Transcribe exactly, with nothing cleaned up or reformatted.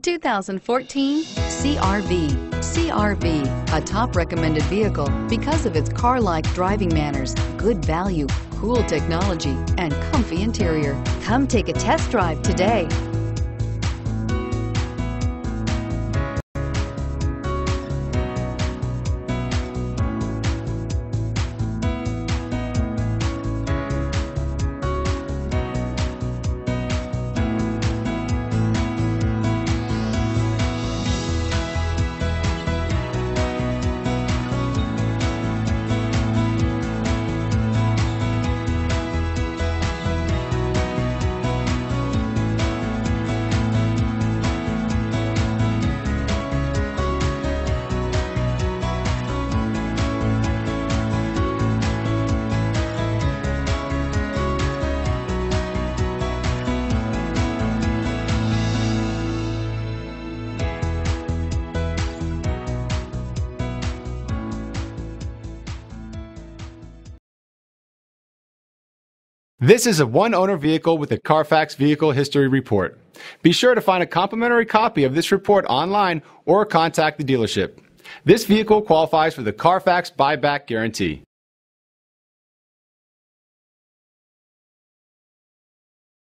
two thousand fourteen C R V. C R V, a top recommended vehicle because of its car-like driving manners, good value, cool technology, and comfy interior. Come take a test drive today. This is a one-owner vehicle with a Carfax Vehicle History Report. Be sure to find a complimentary copy of this report online or contact the dealership. This vehicle qualifies for the Carfax Buyback Guarantee.